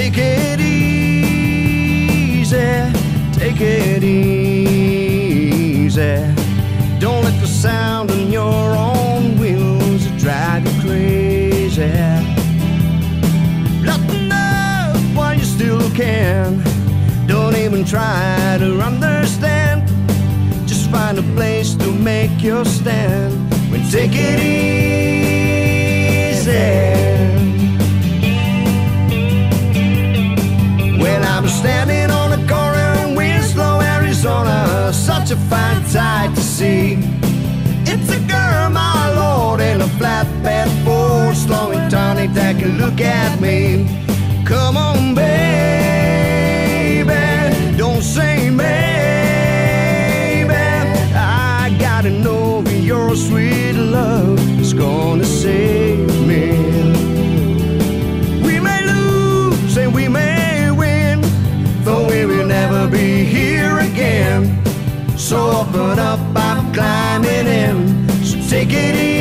Take it easy, take it easy. Don't let the sound on your own wheels drive you crazy. Nothing up while you still can. Don't even try to understand. Just find a place to make your stand. When take it easy. Well, I'm standing on a corner in Winslow, Arizona, such a fine sight to see. It's a girl, my lord, in a flatbed Ford, slowing Tony that can look at me. Come on, baby, don't say maybe. I gotta know your sweet love is gonna save me. We may lose and we may win, though we will never be here again. So open up, I'm climbing in. So take it easy.